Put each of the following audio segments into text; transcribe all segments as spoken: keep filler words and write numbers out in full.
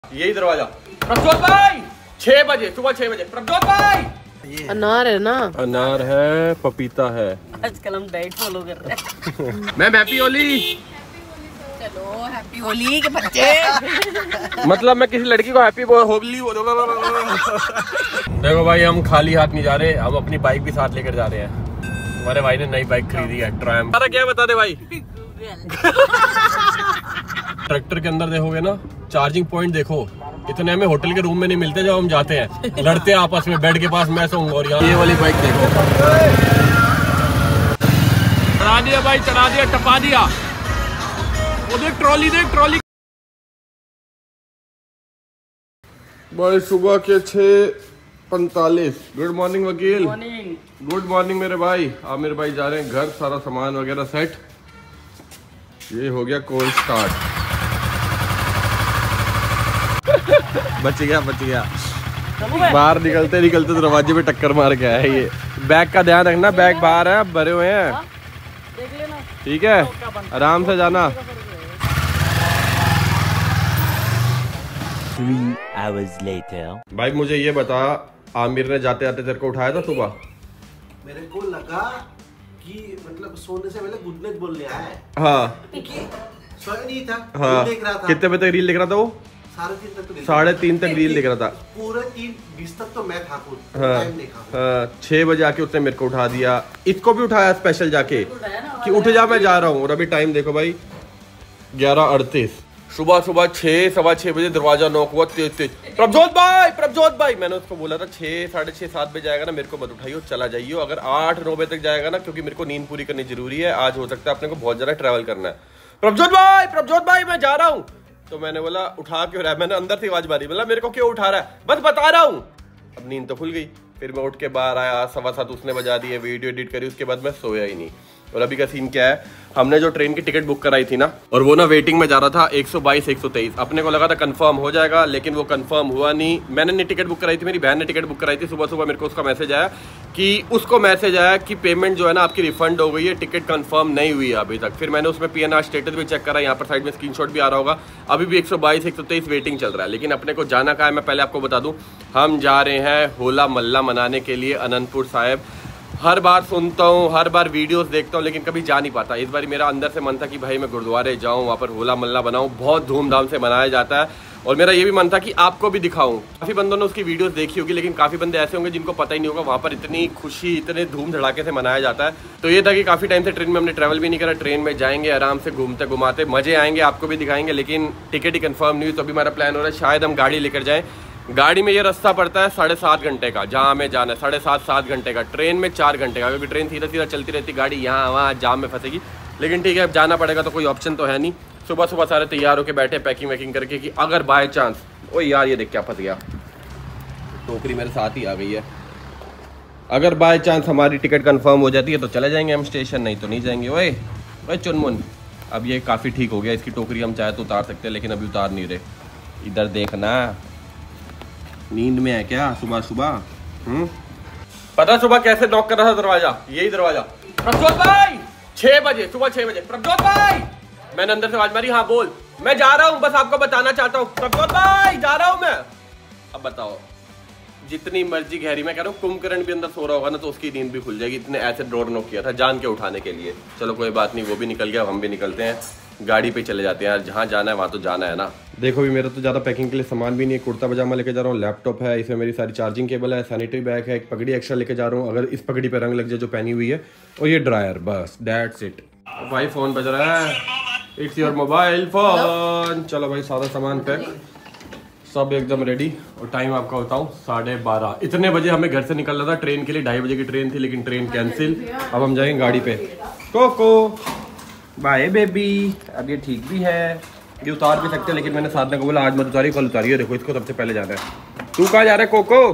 यही दरवाजा। प्रभजोत भाई छह बजे सुबह छह बजे। प्रभजोत भाई अनार है ना, अनार है, पपीता है। आजकल हम डाइट फॉलो कर रहे हैं। Ma'am happy Holi. चलो हैप्पी होली के बच्चे। मतलब मैं किसी लड़की को हैप्पी होली हो। देखो भाई हम खाली हाथ नहीं जा रहे, हम अपनी बाइक भी साथ लेकर जा रहे हैं। हमारे भाई ने नई बाइक खरीदी है ट्रायम्फ। सारा क्या बता दे भाई। ट्रैक्टर के अंदर देखोगे ना, चार्जिंग पॉइंट देखो, इतने हमें होटल के रूम में नहीं मिलते जब हम जाते हैं। लड़ते हैं आपस में बेड के पास, मैं सोऊंगा। और यहाँ ये वाली बाइक देखो, चढ़ा दिया भाई, चढ़ा दिया, टपा दिया। वो देख ट्रॉली, देख ट्रॉली। भाई सुबह के छह पैंतालीस। गुड मॉर्निंग वकील। गुड मॉर्निंग मेरे भाई। आमिर भाई जा रहे हैं घर, सारा सामान वगैरह सेट। ये हो गया कोल्ड स्टार्ट। बच गया बच गया। बाहर निकलते निकलते दरवाजे पे टक्कर मार के आया ये। बैग का ध्यान रखना, बैग बाहर है, भरे हुए हैं, ठीक है, आराम से जाना। Three hours later. भाई मुझे ये बता, आमिर ने जाते जाते तेरे को उठाया था सुबह? मेरे को लगा कि मतलब सोने से पहले गुड नाइट बोलने आया है। हाँ क्योंकि सोया नहीं था। हाँ देख रहा था। कितने बजे तक रील देख रहा था वो? साढ़े तीन तक तो साढ़े तीन तक रील देख रहा था। पूरे तीन बीस तक तो मैं था खुद। हाँ टाइम देखा। हाँ छह बजे आके उसने मेरे को उठा दिया। इसको भी उठाया स्पेशल जाके कि उठ जा, मैं जा रहा हूँ। और अभी टाइम देखो भाई, ग्यारह अड़तीस। सुबह सुबह छह सवा छह बजे दरवाजा नॉक हुआ, तेज तेज। प्रभजोत भाई, प्रभजोत भाई। मैंने उसको बोला था छह साढ़े छह सात बजे जाएगा ना, मेरे को मत उठाइयो, चला जाइयो। अगर आठ नौ बजे तक जाएगा ना, क्योंकि मेरे को नींद पूरी करनी जरूरी है। आज हो सकता है अपने को बहुत ज्यादा ट्रैवल करना है। प्रभजोत भाई, प्रभजोत भाई मैं जा रहा हूँ। तो मैंने बोला उठा क्यों रहा है? मैंने अंदर से आवाज मारी, बोला मेरे को क्यों उठा रहा है? बस बता रहा हूँ। अब नींद तो खुल गई। फिर मैं उठ के बाहर आया, सवा सात उसने बजा दिए, वीडियो एडिट करी, उसके बाद मैं सोया ही नहीं। और अभी का सीन क्या है, हमने जो ट्रेन की टिकट बुक कराई थी ना, और वो ना वेटिंग में जा रहा था एक सौ बाईस एक सौ तेईस। अपने को लगा था कंफर्म हो जाएगा, लेकिन वो कंफर्म हुआ नहीं। मैंने नहीं टिकट बुक कराई थी, मेरी बहन ने टिकट बुक कराई थी। सुबह सुबह मेरे को उसका मैसेज आया कि उसको मैसेज आया कि पेमेंट जो है ना आपकी रिफंड हो गई है, टिकट कंफर्म नहीं हुई है अभी तक। फिर मैंने उसमें पीएनआर स्टेटस भी चेक करा, यहाँ पर साइड में स्क्रीनशॉट भी आ रहा होगा। अभी भी एक सौ बाईस एक सौ तेईस वेटिंग चल रहा है। लेकिन अपने को जाना कहाँ है, मैं पहले आपको बता दूं, हम जा रहे हैं होला मोहल्ला मनाने के लिए अनंतपुर साहिब। हर बार सुनता हूँ, हर बार वीडियोस देखता हूँ, लेकिन कभी जा नहीं पाता। इस बार मेरा अंदर से मन था कि भाई मैं गुरुद्वारे जाऊँ, वहाँ पर होला मोहल्ला बनाऊँ। बहुत धूमधाम से मनाया जाता है। और मेरा ये भी मन था कि आपको भी दिखाऊं। काफ़ी बंदों ने उसकी वीडियोस देखी होगी, लेकिन काफ़ी बंदे ऐसे होंगे जिनको पता ही नहीं होगा वहाँ पर इतनी खुशी, इतने धूम धड़ाके से मनाया जाता है। तो ये था कि काफ़ी टाइम से ट्रेन में हमने ट्रैवल भी नहीं करा। ट्रेन में जाएंगे, आराम से घूमते घुमाते मजे आएंगे, आपको भी दिखाएंगे। लेकिन टिकट ही कन्फर्म नहीं हुई, तो अभी हमारा प्लान हो रहा है शायद हम गाड़ी लेकर जाएँ। गाड़ी में ये रास्ता पड़ता है साढ़े सात घंटे का, जहाँ हमें जाना है साढ़े सात सात घंटे का। ट्रेन में चार घंटे का, क्योंकि ट्रेन सीधा सीधा चलती रहती, गाड़ी यहाँ वहाँ जाम में फंसेगी। लेकिन ठीक है, अब जाना पड़ेगा, तो कोई ऑप्शन तो है नहीं। सुबह सुबह सारे तैयार होकर बैठे पैकिंग वैकिंग करके कि अगर बाय चांस, ओ यार ये देख क्या फंस गया, टोकरी मेरे साथ ही आ गई है। अगर बाय चांस हमारी टिकट कंफर्म हो जाती है तो चले जाएंगे हम स्टेशन, नहीं तो नहीं जाएंगे। ओए ओए चुनमुन, अब ये काफ़ी ठीक हो गया। इसकी टोकरी हम चाहे तो उतार सकते हैं, लेकिन अभी उतार नहीं रहे। इधर देखना, नींद में है क्या सुबह सुबह? हम्म पता सुबह कैसे नॉक कर रहा था दरवाजा? यही दरवाजा। प्रभजोत भाई छह बजे सुबह छह बजे। प्रभजोत भाई, मैंने अंदर से आवाज मारी, हाँ बोल। मैं जा रहा हूँ, बस आपको बताना चाहता हूँ। प्रभजोत भाई जा रहा हूँ मैं। अब बताओ, जितनी मर्जी गहरी, मैं कह रहा हूँ कुंभकर्ण भी अंदर सो रहा होगा ना तो उसकी नींद भी खुल जाएगी। इतने ऐसे डोर नॉक किया था जान के उठाने के लिए। चलो कोई बात नहीं, वो भी निकल गया, हम भी निकलते हैं, गाड़ी पे चले जाते हैं यार। जहाँ जाना है वहाँ तो जाना है ना। देखो भी मेरा तो ज़्यादा पैकिंग के लिए सामान भी नहीं है। कुर्ता पजामा लेके जा रहा हूँ, लैपटॉप है, इसमें मेरी सारी चार्जिंग केबल है, सैनिटरी बैग है, एक पगड़ी एक्स्ट्रा लेके जा रहा हूँ अगर इस पगड़ी पे रंग लग जाए जो पहनी हुई है, और ये ड्रायर, बस दैट्स इट। भाई फ़ोन बज रहा है, इट्स योर मोबाइल फोन। चलो भाई सारा सामान पैक, सब एकदम रेडी। और टाइम आपका बताऊँ साढ़े बारह। इतने बजे हमें घर से निकलना था ट्रेन के लिए, ढाई बजे की ट्रेन थी, लेकिन ट्रेन कैंसिल। अब हम जाएंगे गाड़ी पे। कोको बाय बेबी। अब ये ठीक भी है, ये उतार भी सकते हैं, लेकिन मैंने साधना को बोला आज मत उतारिए, कल उतारिए। देखो इसको सबसे पहले जाना है। तू कहाँ जा रहा है कोको?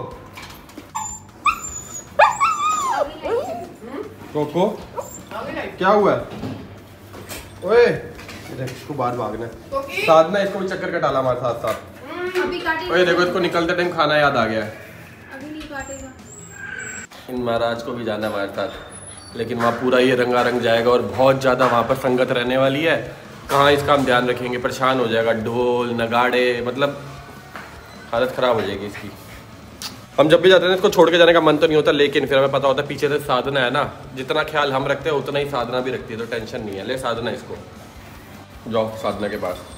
कोको क्या हुआ है? ओए इसको बाहर भागना है। साधना इसको भी चक्कर कटा ला हमारे साथ साथ। ओए देखो इसको निकलते टाइम खाना याद आ गया है। अभी नहीं काटेगा। इन महाराज को भी जाना है हमारे साथ, लेकिन वहाँ पूरा ये रंगारंग जाएगा और बहुत ज़्यादा वहाँ पर संगत रहने वाली है। कहाँ इसका हम ध्यान रखेंगे, परेशान हो जाएगा। ढोल नगाड़े, मतलब हालत ख़राब हो जाएगी इसकी। हम जब भी जाते हैं इसको छोड़ के जाने का मन तो नहीं होता, लेकिन फिर हमें पता होता है पीछे से साधना है ना, जितना ख्याल हम रखते हैं उतना ही साधना भी रखती है, तो टेंशन नहीं है। ले साधना इसको, जाओ साधना के पास।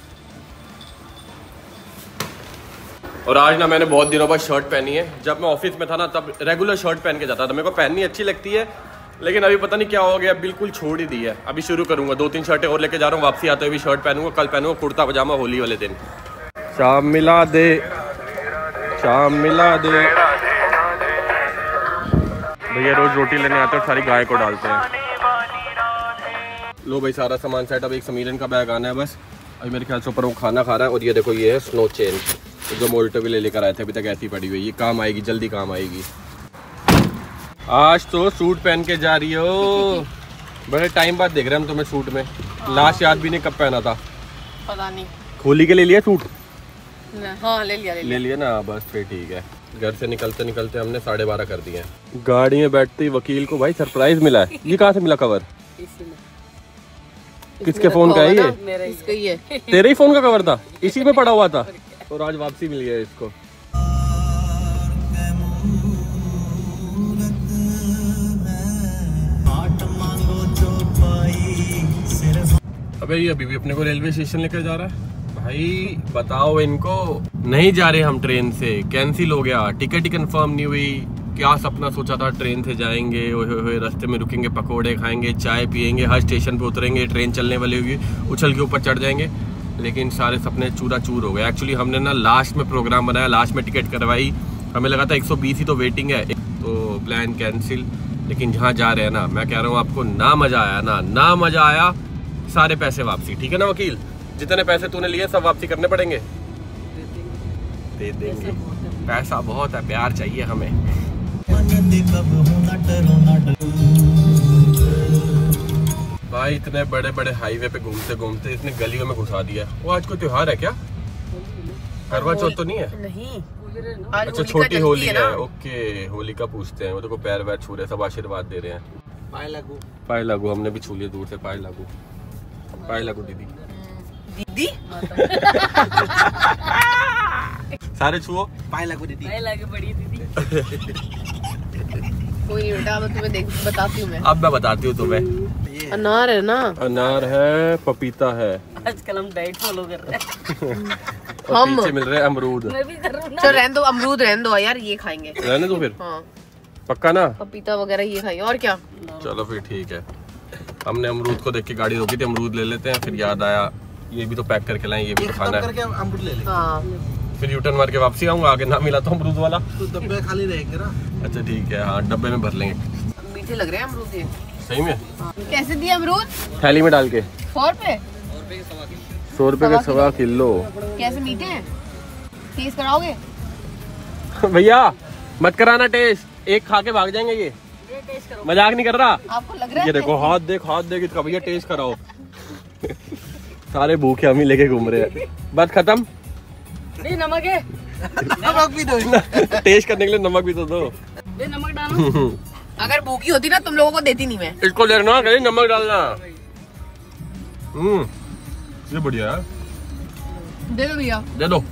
और आज ना मैंने बहुत दिनों बाद शर्ट पहनी है। जब मैं ऑफिस में था ना तब रेगुलर शर्ट पहन के जाता था, मेरे को पहननी अच्छी लगती है, लेकिन अभी पता नहीं क्या हो गया, बिल्कुल छोड़ ही दी है। अभी शुरू करूँगा, दो तीन शर्टें और लेके जा रहा हूँ, वापसी आते हुए भी शर्ट पहनूंगा, कल पहनूंगा कुर्ता पजामा होली वाले दिन। शाम मिला दे, शाम मिला दे। भैया रोज रोटी लेने आते हैं, सारी गाय को डालते हैं। लो भाई सारा सामान सेट। अब एक समीरन का बैग आना है बस। अभी मेरे ख्याल से ऊपर वो खाना खा रहा है। और ये देखो ये है स्नो चेन, जो मोल्टो भी ले लेकर आए थे, अभी तक ऐसी पड़ी हुई है। ये काम आएगी, जल्दी काम आएगी। आज तो सूट पहन के जा रही हो, बड़े टाइम बाद देख रहे हैं हम तुम्हें सूट में। लास्ट याद भी नहीं कब पहना था, पता नहीं। होली के ले लिया सूट? हाँ ले लिया ले लिया, ले लिया ना, बस फिर ठीक है। घर से निकलते निकलते हमने साढ़े बारह कर दिए हैं। गाड़ी में बैठते ही वकील को भाई सरप्राइज मिला है। ये कहाँ से मिला कवर? किसके फोन का है ये? मेरा ही है। तेरे ही फोन का कवर था, इसी में पड़ा हुआ था, और आज वापसी मिल गया इसको। अबे ये अभी भी अपने को रेलवे स्टेशन लेकर जा रहा है। भाई बताओ इनको, नहीं जा रहे हम ट्रेन से, कैंसिल हो गया, टिकट ही कंफर्म नहीं हुई। क्या सपना सोचा था, ट्रेन से जाएंगे, ओए होए रास्ते में रुकेंगे, पकोड़े खाएंगे, चाय पियेंगे, हर स्टेशन पे उतरेंगे, ट्रेन चलने वाली होगी, उछल के ऊपर चढ़ जाएंगे। लेकिन सारे सपने चूरा चूर हो गए। एक्चुअली हमने ना लास्ट में प्रोग्राम बनाया, लास्ट में टिकट करवाई, हमें लगा था एक सौ बीस ही तो वेटिंग है, तो प्लान कैंसिल। लेकिन जहाँ जा रहे हैं ना, मैं कह रहा हूँ आपको, ना मजा आया ना ना मजा आया, सारे पैसे वापसी। ठीक है ना वकील, जितने पैसे तूने लिए सब वापसी करने पड़ेंगे। दे देंगे, पैसा बहुत है, प्यार चाहिए हमें। भाई इतने बड़े बड़े हाईवे पे घूमते घूमते इसने गलियों में घुसा दिया। वो आज कोई त्योहार है क्या? करवा चौथ तो नहीं है? नहीं, अच्छा छोटी होली है, ओके। होली का पूछते हैं, वो देखो पैर वैर छू रहे, सब आशीर्वाद दे रहे हैं। पाए लागू, पाए लागू, हमने भी छू लिया दूर से। पाए लागू, पाए लागू दीदी। दीदी सारे छुओ, पाए लागू दीदी। पाए लागे बड़ी दीदी। कोई नहीं बेटा, अब तुम्हें देख बताती हूँ मैं। अब मैं बताती हूँ तुम्हें। अनार है ना, अनार है, पपीता है। आजकल हम डाइट फॉलो कर रहे हैं। और पीछे मिल रहे हैं अमरूद। मैं भी कर रहा हूँ। चलो रहने दो, अमरूद रहने दो यार, ये खाएंगे। रहने दो फिर। हाँ पक्का ना? पपीता वगैरह ये खाएंगे, और क्या। चलो फिर ठीक है। हमने अमरूद को देख के गाड़ी रोकी थी, अमरूद ले लेते हैं। फिर याद आया ये भी तो पैक करके लाएं, ये भी तो खाना है। अमरूद ले लेंगे। हाँ फिर यूटर्न मार के वापसी आऊंगा, आगे ना मिला तो अमरूद वाला तो डब्बे खाली रहेंगे ना। अच्छा ठीक है, हाँ डब्बे में भर लेंगे। मीठे लग रहे हैं अमरूद ये। सही में? कैसे दिए अमरूद? थैली में डाल के। सौ रुपए सौ रुपए के सवा किलो। कैसे मीठे हैं? टेस्ट कराओगे? भैया मत कराना टेस्ट, एक खा के भाग जाएंगे ये। मजाक नहीं कर रहा। आपको लग रहा है? ये देखो हाथ देख, हाथ देख इसका। भैया टेस्ट कराओ। सारे भूखे हम ही लेके घूम रहे हैं। बात खत्म। नहीं नमक है। नमक भी दो। टेस्ट करने के लिए नमक भी तो दो। दे नमक डालो। अगर भूखी होती ना तुम लोगों को देती नहीं मैं। इसको देखना, कहीं नमक डालना। हम्म ये बढ़िया है। दे दो भैया। दे दो।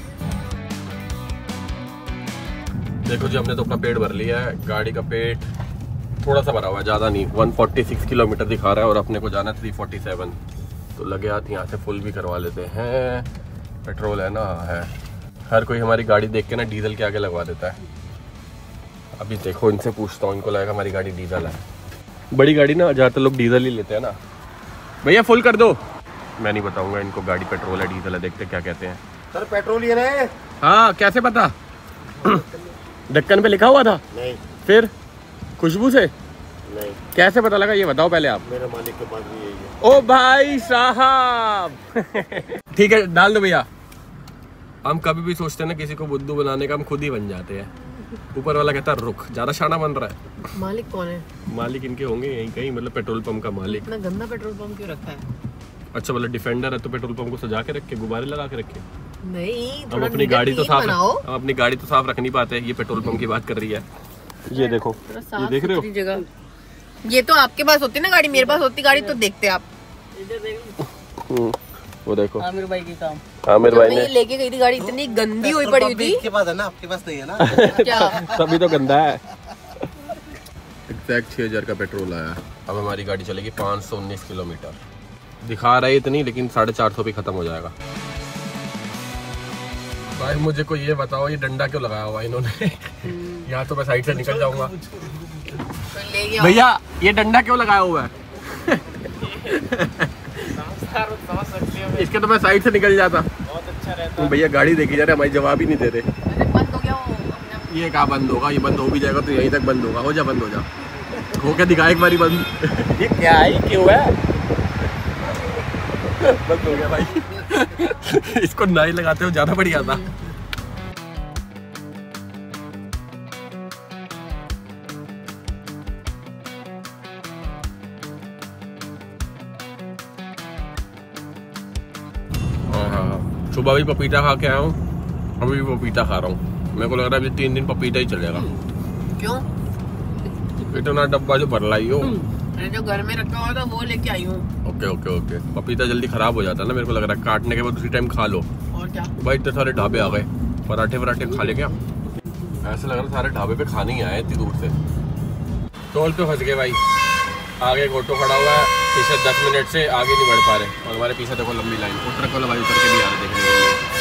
देखो जी, हमने तो अपना पेट भर लिया है। गाड़ी का पेट थोड़ा सा भरा हुआ है, ज़्यादा नहीं। एक सौ छियालीस किलोमीटर दिखा रहा है और अपने को जाना है तीन सौ सैंतालीस। तो लगे हाथ यहाँ से फुल भी करवा लेते हैं। पेट्रोल है ना, है। हर कोई हमारी गाड़ी देख के ना डीजल के आगे लगवा देता है। अभी देखो इनसे पूछता हूँ, इनको लगेगा हमारी गाड़ी डीजल है। बड़ी गाड़ी ना ज़्यादातर लोग डीजल ही लेते हैं ना। भैया फुल कर दो। मैं नहीं बताऊँगा इनको गाड़ी पेट्रोल है डीजल है, देखते क्या कहते हैं। सर पेट्रोल ही है। हाँ कैसे पता? ढक्कन पे लिखा हुआ था? नहीं। फिर खुशबू से? नहीं। कैसे पता लगा ये बताओ पहले आप। मेरे मालिक के पास भी यही है। ओ भाई साहब। ठीक है डाल दो भैया। हम कभी भी सोचते हैं ना किसी को बुद्धू बनाने का, हम खुद ही बन जाते हैं। ऊपर वाला कहता है रुक, ज्यादा शाना बन रहा है। मालिक कौन है? मालिक इनके होंगे यहीं कहीं, मतलब पेट्रोल पंप का मालिक। इतना गंदा पेट्रोल पंप क्यों रखा है? अच्छा मतलब डिफेंडर है तो पेट्रोल पंप को सजा के रखे, गुब्बारे लगा के रखे। नहीं, हम अपनी गाड़ी तो साफ हम अपनी गाड़ी तो साफ रख नहीं पाते। ये पेट्रोल पंप की बात कर रही है। ये देखो, ये देख रहे हो जगह। ये तो आपके पास होती ना गाड़ी, मेरे पास होती गाड़ी तो देखते आप। वो देखो आमिर भाई की काम। आमिर भाई ने लेके गई थी गाड़ी, इतनी गंदी हुई पड़ी हुई थी। आपके पास है ना, आपके पास नहीं है ना। क्या तभी तो गंदा है। एग्जैक्ट छह हजार का पेट्रोल आया। अब हमारी गाड़ी चलेगी पाँच सौ उन्नीस किलोमीटर। दिखा रहा है इतनी, लेकिन साढ़े चार सौ पे खत्म हो जाएगा। भाई मुझे को ये बताओ, ये डंडा क्यों लगाया हुआ इन्होंने? यहाँ तो मैं साइड से निकल जाऊंगा। भैया ये डंडा क्यों लगाया हुआ है? इसके तो मैं साइड से निकल जाता। बहुत अच्छा रहता है। भैया गाड़ी देखी जा रहे, हमारी जवाब ही नहीं दे रहे। बंद हो गया वो। ये कहाँ बंद होगा? ये बंद हो भी जाएगा तो यहीं तक बंद होगा। हो जा बंद हो जा, हो के दिखा एक बारी बंद। ये क्या है, क्यों है? बंद हो गया भाई। इसको ना ही लगाते हो ज्यादा बढ़िया था। सुबह भी पपीता खा के आया हूँ, अभी भी पपीता खा रहा हूँ। मेरे को लग रहा है अभी तीन दिन पपीता ही चलेगा। क्यों? इतना डब्बा जो भर लाई हो। मैंने जो घर में रखा हुआ था वो लेके आई हूँ। Okay okay okay. पपीता जल्दी खराब हो जाता है ना, मेरे को लग रहा है काटने के बाद उसी टाइम खा लो। और क्या भाई इतने सारे ढाबे आ गए, पराठे वराठे खा ले क्या? ऐसा लग रहा है सारे ढाबे पे खाने ही आए इतनी दूर से। टोल पे फंस गए भाई। आगे एक ऑटो खड़ा हुआ है, पीछे दस मिनट से आगे नहीं बढ़ पा रहे, और हमारे पीछे देखो लंबी लाइन। वो ट्रक वाला भाई उतर के भी आ रहा है देखने के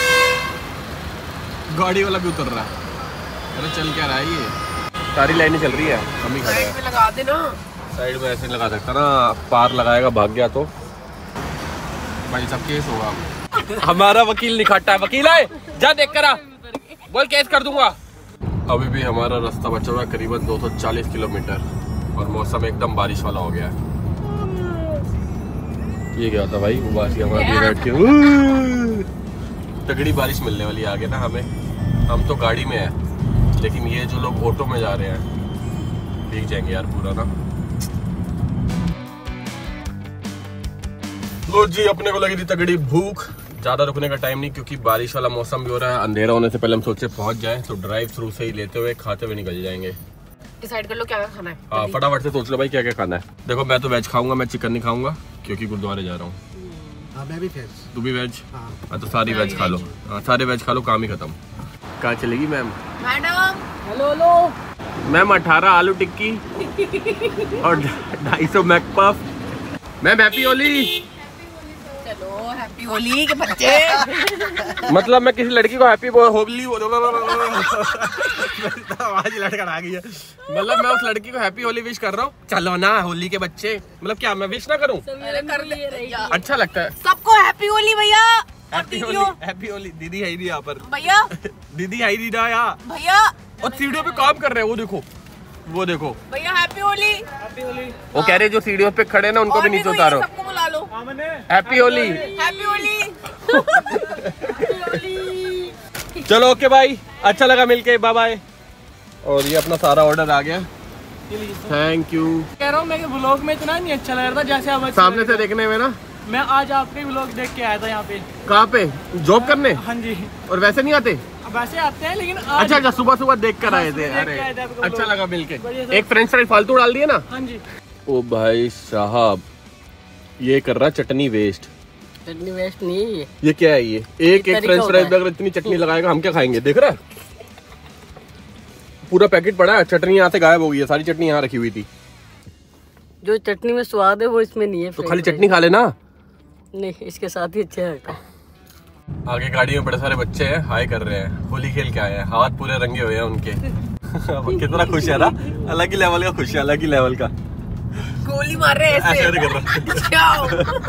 लिए। गाड़ी वाला भी उतर रहा है। अरे चल क्या रहा है ये? सारी लाइनें चल रही है, हम ही खड़े साइड हैं। में लगा देना। साइड में ऐसे नहीं लगा सकता ना, पार लगाएगा भाग गया तो भाई सब केस होगा। हमारा वकील निखाटा है। वकील है, जा देख कर आ, बोल केस कर दूंगा। अभी भी हमारा रास्ता बचा हुआ है करीबन दो सौ चालीस किलोमीटर, और मौसम एकदम बारिश वाला हो गया है। ये क्या होता भाई? उबासी हमारी बैठ के तगड़ी बारिश मिलने वाली है आगे ना हमें। हम तो गाड़ी में है, लेकिन ये जो लोग ऑटो में जा रहे हैं भीग जाएंगे यार पूरा ना। लो जी, अपने को लगी थी तगड़ी भूख। ज्यादा रुकने का टाइम नहीं, क्योंकि बारिश वाला मौसम भी हो रहा है। अंधेरा होने से पहले हम सोचे पहुंच जाएं, तो ड्राइव थ्रू से ही लेते हुए खाते हुए निकल जाएंगे। डिसाइड कर लो क्या क्या खाना है। हाँ फटाफट से सोच लो भाई क्या क्या खाना है। देखो मैं तो वेज खाऊंगा, मैं चिकन नहीं खाऊंगा क्योंकि गुरुद्वारे जा रहा हूँ। हाँ मैं भी वेज। तू भी वेज? हाँ। हाँ तो सारी वेज खा लो। हाँ सारे वेज खा लो, काम ही खत्म। कहाँ चलेगी ma'am? Madam hello hello ma'am अठारह आलू टिक्की और ढाई सौ मैकपफ। Ma'am happy Holi. चलो हैप्पी होली के बच्चे। मतलब मैं किसी लड़की को हैप्पी होली आवाज लड़का आ गई है। मतलब मैं उस लड़की को हैप्पी होली विश कर रहा हूँ। चलो ना होली के बच्चे, मतलब क्या मैं विश ना करूँ? अरे कर ले भैया। अच्छा लगता है। सबको हैप्पी होली भैया। हैप्पी होली। हैप्पी होली। दीदी है ही नहीं यहाँ पर। भैया दीदी है ही नहीं ना यहाँ। भैया और सीढ़ियों पे काम कर रहे हैं, वो देखो वो देखो। भैया हैप्पी होली। हैप्पी होली। वो कह रहे जो सीढ़ियों पे खड़े ना उनको भी नीचे उतारो। सबको बुला लो। हैप्पी होली। हैप्पी होली। चलो ओके भाई, अच्छा लगा मिलके, बाय बाय। और ये अपना सारा ऑर्डर आ गया, थैंक यू। कह रहा हूँ मैं ब्लॉग में इतना नहीं अच्छा लग रहा था जैसे अब सामने से देखने में ना। मैं आज आपके ब्लॉग देख के आया था यहाँ पे। कहाँ पे? जॉब करने? हाँ जी। और वैसे नहीं आते? वैसे आते हैं लेकिन आज अच्छा अच्छा, सुबह सुबह देख कर आए थे। देख अरे के आए थे आपको अच्छा ब्लॉग। लगा मिलके। बढ़िया था। एक फ्रेंच फ्राइज फालतू डाल दिए ना। हाँ जी। ओ भाई साहब, ये कर रहा चटनी वेस्ट। चटनी वेस्ट नहीं है ये। ये क्या है? ये एक एक तरीका फ्रेंच होता फ्राइज है। अगर इतनी चटनी लगाएगा हम क्या खाएंगे? देख रहा है पूरा पैकेट पड़ा है। चटनी यहाँ से गायब हो गई है, सारी चटनी यहाँ रखी हुई थी। जो चटनी में स्वाद है वो इसमें नहीं है। तो खाली चटनी खा लेना। नहीं, इसके साथ ही अच्छा है। आगे गाड़ी में बड़े सारे बच्चे हैं, हाय कर रहे हैं, होली खेल के आए हैं, हाथ पूरे रंगे हुए हैं उनके। कितना खुश है ना, अलग ही लेवल का खुश है, अलग ही लेवल का। गोली मार रहे हैं ऐसे। ऐसे कर रहा जाओ।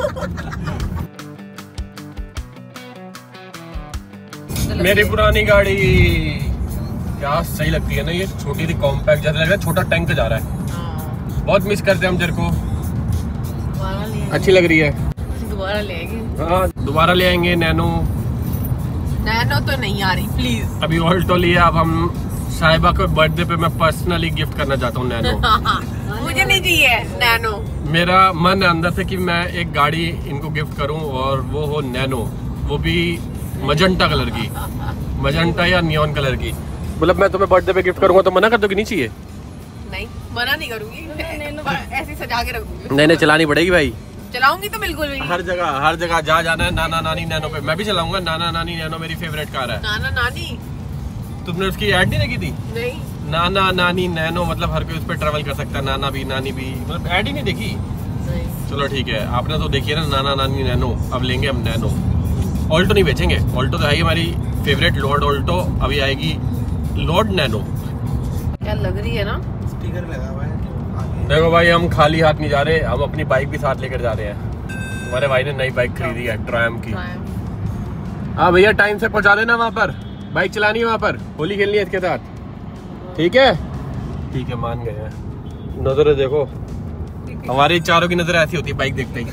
मेरी पुरानी गाड़ी क्या सही लगती है ना, ये छोटी सी कॉम्पैक्ट, जैसे लग रहा है छोटा टैंक जा रहा है। बहुत मिस करते हैं हम तेरे को। अच्छी लग रही है। दोबारा ले आएंगे। हाँ दोबारा ले आएंगे नैनो। नैनो तो नहीं आ रही प्लीज। अभी ऑल्टो लिया, अब हम साहिबा को बर्थडे पे मैं पर्सनली गिफ्ट करना चाहता हूँ नैनो। मुझे नहीं चाहिए नैनो। मेरा मन है अंदर से कि मैं एक गाड़ी इनको गिफ्ट करूं, और वो हो नैनो, वो भी मजंटा कलर की, मजंटा या नियॉन कलर की। मतलब मैं तुम्हें बर्थडे पे गिफ्ट करूंगा तो मना कर दो कि नहीं चाहिए? नहीं मना नहीं करूंगी, ऐसे सजा के रख दूंगी। नहीं नहीं चलानी पड़ेगी भाई। चलाऊंगी तो बिल्कुल भी। हर जगह हर जगह जहाँ जाना है नाना नानी नैनो पे मैं भी चलाऊंगा। नाना नानी नैनो मेरी फेवरेट कार है। नाना नानी तुमने उसकी ऐड नहीं देखी थी? नहीं। नाना नानी नैनो मतलब हर कोई उस पर ट्रेवल कर सकता है। नाना भी नानी भी मतलब ऐड ही नहीं देखी? नहीं। चलो ठीक है, आपने तो देखी है ना नाना नानी नैनो। अब लेंगे हम नैनो। ऑल्टो नहीं बेचेंगे। ऑल्टो तो है ही हमारी फेवरेट, लॉर्ड ऑल्टो। अभी आएगी लॉर्ड नैनो। क्या लग रही है ना, स्टिकर लगा हुआ है। देखो भाई हम खाली हाथ नहीं जा रहे, हम अपनी बाइक भी साथ लेकर जा रहे हैं। हमारे भाई ने नई बाइक खरीदी है ट्रायम्फ की। हाँ भैया टाइम से पहुंचा देना वहाँ पर। बाइक चलानी है वहाँ पर, होली खेलनी है इसके साथ। ठीक है ठीक है मान गए हैं। नजर देखो, हमारी चारों की नजर ऐसी होती है बाइक देखते ही।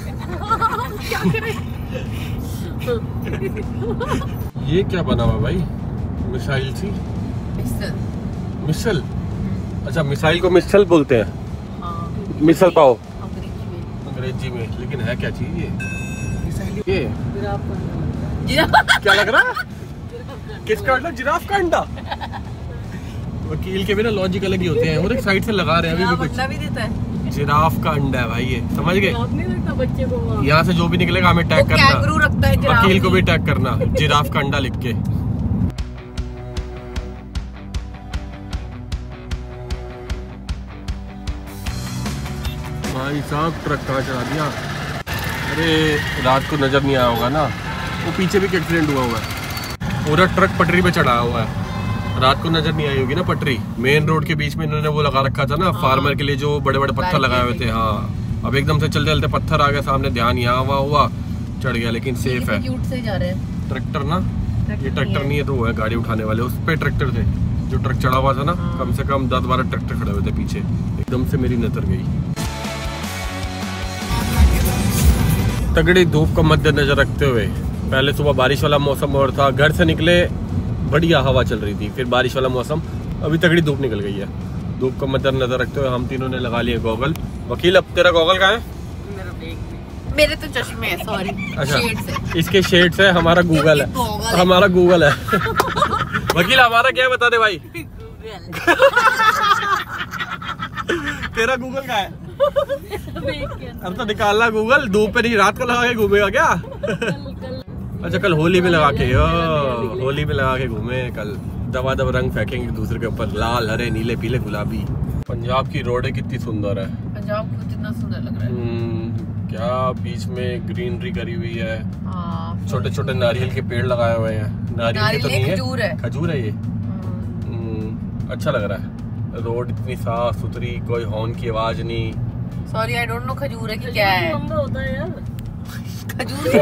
ये क्या बना हुआ भाई? मिसाइल सी। मिसल? अच्छा मिसाइल को मिसल बोलते हैं। मिसल पाओ अंग्रेजी में, लेकिन है क्या चीज ये? ये क्या लग रहा है? किसका अंडा? जिराफ का अंडा। वकील के भी ना लॉजिक अलग ही होते हैं। और एक साइड से लगा रहे हैं अभी भी कुछ। भी देता है। जिराफ का अंडा है भाई ये, समझ गए? नहीं लगता बच्चे को। यहाँ से जो भी निकलेगा हमें टैग करना। कैंगरू रखता है जिराफ। वकील को भी टैग करना जिराफ का अंडा लिख के। भाई साहब ट्रक कहाँ चला दिया? अरे रात को नजर नहीं आया होगा ना, वो पीछे भी एक्सीडेंट हुआ हुआ है। पूरा ट्रक पटरी पे चढ़ा हुआ है। रात को नजर नहीं आई होगी ना पटरी। मेन रोड के बीच में इन्होंने वो लगा रखा था ना, हाँ। फार्मर के लिए जो बड़े बड़े पत्थर लगाए हुए थे। हाँ अब एकदम से चलते चलते पत्थर आ गया सामने, ध्यान यहाँ वहाँ हुआ, चढ़ गया। लेकिन सेफ है। से जा रहे हैं। ट्रैक्टर ना, ये ट्रैक्टर नहीं है तो वो है गाड़ी उठाने वाले। उस पे ट्रैक्टर थे, जो ट्रक चढ़ा हुआ था ना, कम से कम दस बारह ट्रैक्टर खड़े हुए थे पीछे। एकदम से मेरी नजर गई। तगड़ी धूप को मद्देनजर रखते हुए, पहले सुबह बारिश वाला मौसम और था, घर से निकले बढ़िया हवा चल रही थी, फिर बारिश वाला मौसम, अभी तगड़ी धूप निकल गई है। धूप को मद्देनजर रखते हुए हम तीनों ने लगा लिए गॉगल। वकील अब तेरा गॉगल कहाँ है? मेरे तो चश्मे हैं, सॉरी। अच्छा शेड से। इसके शेड से हमारा गूगल है, हमारा गूगल है। वकील हमारा क्या है बता दे भाई। तेरा गूगल कहाँ है? अब तो निकालना गूगल। धूप पे नहीं, रात को लगा के घूमेगा क्या? अच्छा कल होली में लगा के, ओ होली में लगा के घूमे कल। दबा दब रंग फेंकेंगे एक दूसरे के ऊपर, लाल हरे नीले पीले गुलाबी। पंजाब की रोडें कितनी सुंदर है। पंजाब को कितना सुंदर लग रहा है। क्या बीच में ग्रीनरी करी हुई है, छोटे छोटे नारियल के पेड़ लगाए हुए हैं। नारियल के तो नहीं है, खजूर है, खजूर है ये। अच्छा लग रहा है। रोड इतनी साफ सुथरी, कोई हॉर्न की आवाज नहीं। सॉरी आई डोंट नो खजूर है कि क्या है। होता है यार खजूर।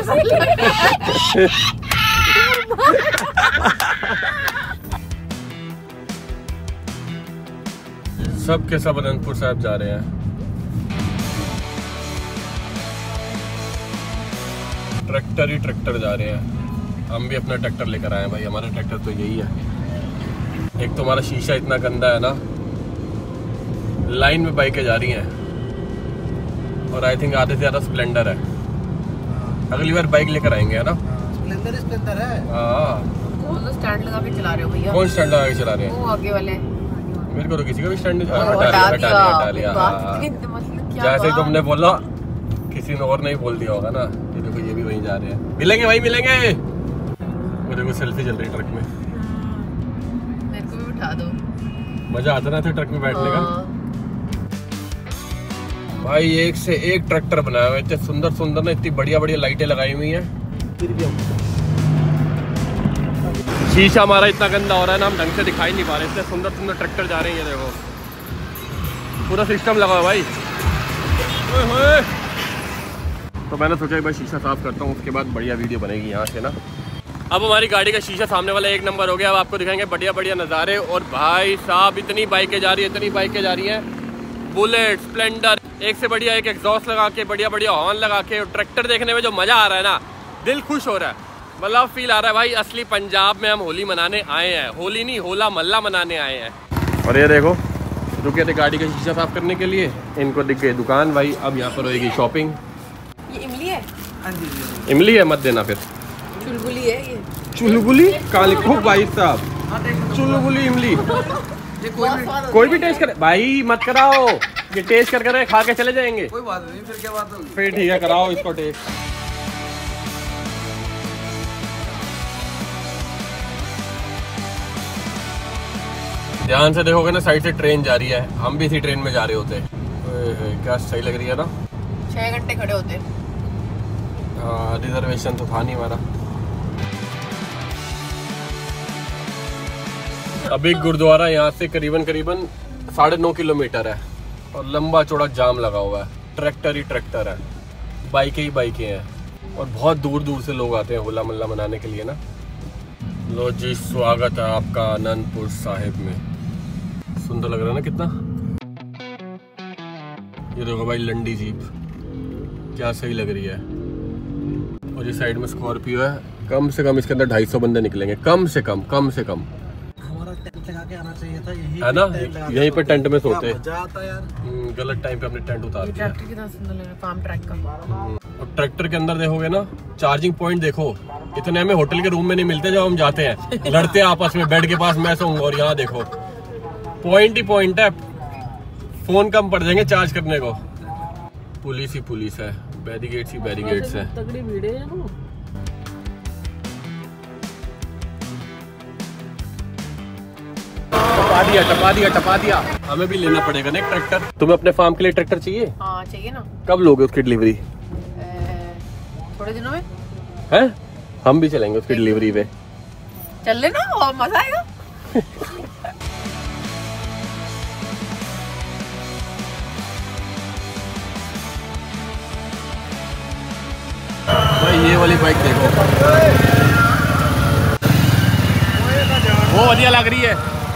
सब के सब अनंतपुर साहब जा रहे हैं। ट्रैक्टर ही ट्रैक्टर जा रहे हैं। हम भी अपना ट्रैक्टर लेकर आए हैं भाई। हमारा ट्रैक्टर तो यही है। एक तो हमारा शीशा इतना गंदा है ना, लाइन में बाइकें जा रही हैं और आई थिंक आधे से ज्यादा स्प्लेंडर है। अगली बार बाइक लेकर आएंगे है ना। स्प्लेंडर स्प्लेंडर है। हाँ कौन सा स्टैंड लगा के चला रहे हो भैया? कौन स्टैंड लगा के चला रहे हैं? वो आगे वाले। मेरे को तो किसी का भी स्टैंड हटा हटा लिया, हटा लिया। जैसे ही तुमने बोला किसी ने और नहीं बोल दिया होगा ना। ये देखो ये भी वहीं जा रहे हैं। मिलेंगे भाई मिलेंगे। वो देखो सेल्फी चल रही ट्रक में। मेरे को भी उठा दो। मजा आता ना था ट्रक में बैठने का। भाई एक से एक ट्रैक्टर बनाया हुआ है, इतने सुंदर सुंदर ना, इतनी बढ़िया बढ़िया लाइटें लगाई हुई हैं। शीशा हमारा इतना गंदा हो रहा है ना, हम ढंग से दिखाई नहीं पा रहे। इतने सुंदर सुंदर ट्रैक्टर जा रहे हैं। ये देखो पूरा सिस्टम लगा हुआ भाई। ओए होए। तो मैंने सोचा भाई शीशा साफ करता हूँ, उसके बाद बढ़िया वीडियो बनेगी यहाँ से ना। अब हमारी गाड़ी का शीशा सामने वाला एक नंबर हो गया। अब आपको दिखाएंगे बढ़िया बढ़िया नज़ारे। और भाई साहब इतनी बाइकें जा रही है, इतनी बाइकें जा रही हैं। बुलेट, स्प्लेंडर, एक से बढ़िया एक एग्जॉस्ट लगा के, बढ़िया बढ़िया हॉर्न लगा के। ट्रैक्टर देखने में जो मज़ा आ रहा है ना, दिल खुश हो रहा है। मतलब फील आ रहा है भाई असली पंजाब में हम होली मनाने आए हैं। होली नहीं, होला महल्ला मनाने आए हैं। और ये देखो रुके थे गाड़ी का शीशा साफ करने के लिए, इनको दिख गई दुकान भाई। अब यहाँ पर होगी शॉपिंग। ये इमली है? हाँ जी। इमली है, मत देना फिर। चुलबुली है ये। चुलबुली कहाँ लिखो भाई साहब? चुलबुली इमली। कोई भी टेस्ट करे भाई, मत कराओ। ये टेस्ट कर कर खा के चले जाएंगे? कोई बात नहीं, फिर क्या बात होगी। फिर ठीक है, कराओ इसको टेस्ट। ध्यान से देखोगे ना, साइड से ट्रेन जा रही है, हम भी इसी ट्रेन में जा रहे होते। क्या सही लग रही है ना? छह घंटे खड़े होते। हाँ, रिजर्वेशन तो था नहीं हमारा। अभी गुरुद्वारा यहाँ से करीबन करीबन साढ़े नौ किलोमीटर है और लंबा चौड़ा जाम लगा हुआ है। ट्रैक्टर ही ट्रैक्टर है, बाइकें ही बाइकें हैं और बहुत दूर दूर से लोग आते हैं होला मल्ला मनाने के लिए ना। लो जी, स्वागत है आपका आनंदपुर साहिब में। सुंदर लग रहा है ना कितना। ये देखो भाई लंडी जीप क्या सही लग रही है। और ये साइड में स्कॉर्पियो है। कम से कम इसके अंदर ढाई सौ बंदे निकलेंगे, कम से कम कम से कम। हमारा टेंट लगा के आना चाहिए था, यही है ना, यहीं पे टेंट में सोते। मजा आता यार। गलत टाइम पे अपने टेंट उतार दिया। ट्रैक्टर कितना सुंदर लग रहा है, फार्म ट्रैक का। और ट्रैक्टर के अंदर देखोगे ना, चार्जिंग पॉइंट देखो, इतने हमें होटल के रूम में नहीं मिलते जब हम जाते हैं। लड़ते हैं आपस में बेड के पास, मैं सोऊंगा और यहाँ देखो पॉइंट ही पॉइंट है। फोन कम पड़ जाएंगे चार्ज करने को। पुलिस ही पुलिस है, बैरिगेट्स ही बैरिगेट्स है। तगड़ी भीड़ है ना। टपा दिया टपा दिया टपा दिया। हमें भी लेना पड़ेगा ना एक ट्रैक्टर। तुम्हें अपने फार्म के लिए ट्रैक्टर चाहिए? हाँ चाहिए ना। कब लोगे उसकी डिलीवरी? थोड़े दिनों में। हैं? हम भी चलेंगे उसकी डिलीवरी पे। चल लेना और मजा आएगा। भाई ये वाली बाइक देखो, वो बढ़िया लग रही है।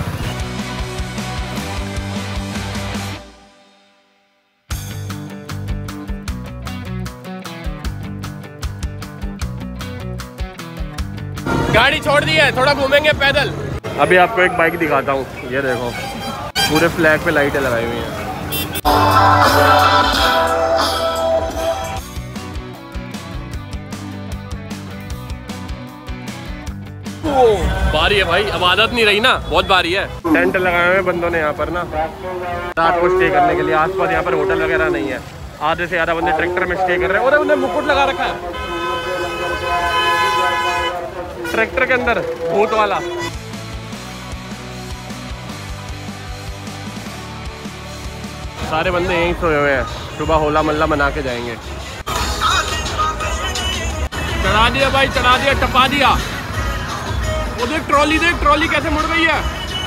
गाड़ी छोड़ दी है, थोड़ा घूमेंगे पैदल। अभी आपको एक बाइक दिखाता हूँ, ये देखो पूरे फ्लैग पे लाइटें लगाई हुई हैं। बारी है भाई, अब आदत नहीं रही ना, बहुत बारी है। टेंट लगाए हुए बंदों ने यहाँ पर ना रात को स्टे करने के लिए। आसपास यहाँ पर होटल वगैरह नहीं है। आधे से ज्यादा बंदे ट्रैक्टर में स्टे कर रहे हैं। और उन्हें मुकुट लगा रखा है ट्रैक्टर के अंदर, भूत वाला। सारे बंदे यहीं सोए हुए हैं, सुबह होला मल्ला मना के जाएंगे। चढ़ा दिया भाई, चढ़ा दिया, टपा दिया। वो देख ट्रॉली, देख ट्रॉली कैसे मुड़ गई है।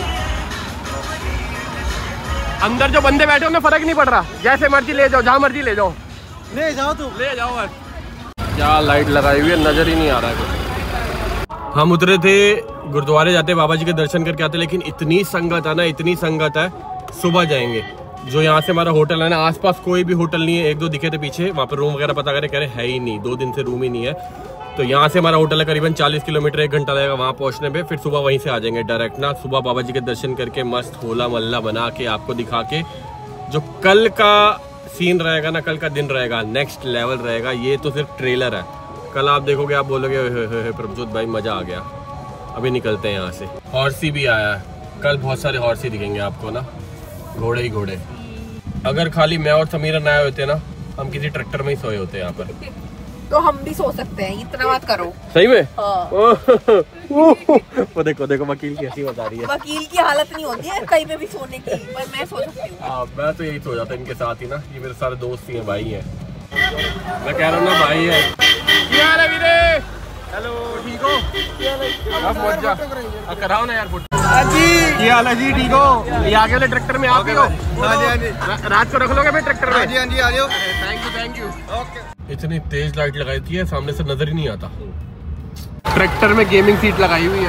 अंदर जो बंदे बैठे उन्हें फर्क नहीं पड़ रहा, जैसे मर्जी ले जाओ, जहाँ मर्जी ले जाओ, ले जाओ तू, ले जाओ बस। क्या लाइट लगाई हुई है, नजर ही नहीं आ रहा है कुछ। हम उतरे थे गुरुद्वारे जाते बाबा जी के दर्शन करके आते, लेकिन इतनी संगत है ना, इतनी संगत है। सुबह जाएंगे। जो यहाँ से हमारा होटल है ना, आसपास कोई भी होटल नहीं है। एक दो दिखे थे पीछे, वहाँ पर रूम वगैरह पता करे, कह रहे है ही नहीं, दो दिन से रूम ही नहीं है। तो यहाँ से हमारा होटल है करीबन चालीस किलोमीटर, एक घंटा लगेगा वहाँ पहुँचने पे। फिर सुबह वहीं से आ जाएंगे डायरेक्ट ना। सुबह बाबा जी के दर्शन करके मस्त होला मल्ला बना के आपको दिखा के, जो कल का सीन रहेगा ना, कल का दिन रहेगा नेक्स्ट लेवल रहेगा। ये तो सिर्फ ट्रेलर है, कल आप देखोगे आप बोलोगे प्रभजोत भाई मजा आ गया। अभी निकलते हैं यहाँ से। हॉर्सी भी आया है, कल बहुत सारे हॉर्सी दिखेंगे आपको ना, घोड़े ही घोड़े। अगर खाली मैं और समीरा नए होते ना, हम किसी ट्रैक्टर में ही सोए होते यहाँ पर। तो हम भी सो सकते हैं, इतना मत करो। सही में? हाँ। वो देखो देखो वकील की हंसी बता रही है। वकील की हालत नहीं होती है कहीं पे भी सोने की, पर मैं सो सकती हूँ। हाँ, मैं तो यही सो जाता इनके साथ ही ना। ये मेरे सारे दोस्त ही हैं, भाई हैं। मैं कह रहा हूँ ना, भाई है। क्या हाल है वीरे? हेलो, ठीक हो? आप पहुंच जा, कराओ ना यार फोटो। जी क्या हाल है जी, ठीक हो? ये आगे वाले ट्रैक्टर में आप ही हो? हाँ जी हाँ जी। रात को रख लोगे मैं ट्रैक्टर में? हाँ जी हाँ जी, आ जाओ। Thank you thank you. Okay. इतनी तेज लाइट लगाई थी, सामने से नजर ही नहीं आता। ट्रैक्टर में गेमिंग सीट लगाई हुई है।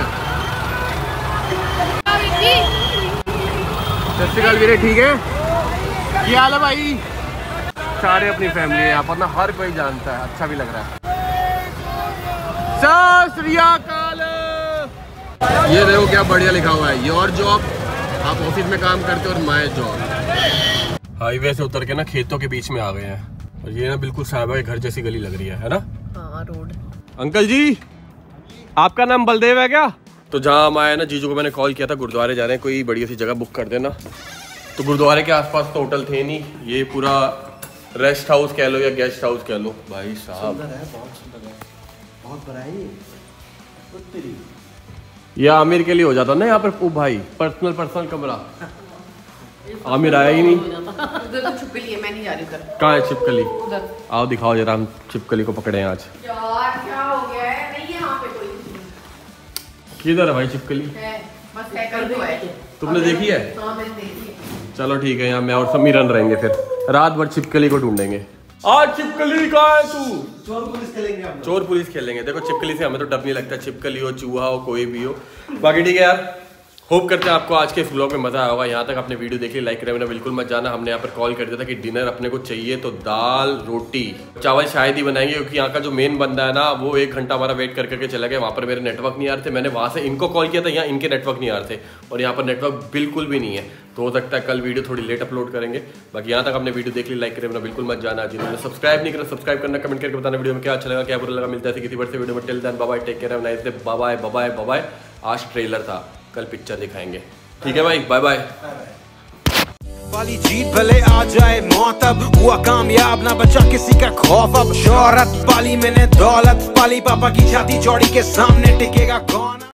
सत श्री अकाल वीरे, ठीक है? क्या हाल है भाई? सारे अपनी फैमिली है यहाँ पर ना, हर कोई जानता है, अच्छा भी लग रहा है। सत श्री अकाल। ये देखो क्या बढ़िया लिखा हुआ है, योर जॉब। आप ऑफिस में काम करते हो और माय जॉब। हाईवे से उतर के ना खेतों के बीच में आ गए हैं और ये ना बिल्कुल साहिबा के घर जैसी गली लग रही है, है ना? हाँ, रोड। अंकल जी, आपका नाम बलदेव है क्या? तो जहाँ हम आए ना, जीजू को मैंने कॉल किया था, गुरुद्वारे जा रहे हैं, कोई बढ़िया सी जगह बुक कर देना। तो गुरुद्वारे के आसपास तो होटल थे नहीं, ये पूरा रेस्ट हाउस कह लो या गेस्ट हाउस कह लो। भाई साहब सुंदर है, बहुत सुंदर है, बहुत बड़ा है ये। तो तेरी ये आमिर के लिए हो जाता ना यहाँ पर। ओ भाई पर्सनल पर्सनल कमरा। आमिर आया ही नहीं। उधर तो छिपकली है, मैं नहीं जा रही उधर। कहाँ है छिपकली? उधर। आओ दिखाओ जरा, हम छिपकली को पकड़े हैं आज। यार क्या हो गया है? नहीं है यहाँ पे कोई। किधर है भाई छिपकली? है, बस है कर दो है। तुमने देखी है? हाँ मैंने देखी है। चलो ठीक है, यहाँ मैं और समीरन रहेंगे, फिर रात भर छिपकली को ढूंढेंगे। आज छिपकली कहाँ है तू? चोर पुलिस खेलेंगे हम लोग। चोर पुलिस खेलेंगे। देखो छिपकली से हमें तो डर नहीं लगता, छिपकली हो चूहा हो कोई भी हो। बाकी ठीक है यार, होप करते हैं आपको आज के इस व्लॉग में मजा आया होगा। यहाँ तक आपने वीडियो देखी, लाइक करे बिना बिल्कुल मत जाना। हमने यहाँ पर कॉल कर दिया था कि डिनर अपने को चाहिए, तो दाल रोटी चावल शायद ही बनाएंगे, क्योंकि यहाँ का जो मेन बंदा है ना वो एक घंटा हमारा वेट कर करके चला गया। वहाँ पर मेरे नेटवर्क नहीं आ रहे थे, मैंने वहाँ से इनको कॉल किया था, यहाँ इनके नेटवर्क नहीं आ रहे थे, और यहाँ पर नेटवर्क बिल्कुल भी नहीं है। तो हो सकता है कल वीडियो थोड़ी लेट अपलोड करेंगे। बाकी यहाँ तक आपने वीडियो देख ली, लाइक करे बिना बिल्कुल मत जाना। जिन्होंने सब्सक्राइब नहीं करा सब्सक्राइब करना, कमेंट करके बताना वीडियो में क्या अच्छा लगा क्या बुरा लगा। मिलता है किसी बड़े से वीडियो में। Till then bye bye, take care, have nice day, bye bye bye bye. आज ट्रेलर था, कल पिक्चर दिखाएंगे। ठीक है भाई, बाय बाय। वाली जीत भले आ जाए मौत, अब हुआ कामयाब ना बचा किसी का खौफ। अब शोहरत पाली मैंने दौलत पाली, पापा की छाती चौड़ी के सामने टिकेगा कौन।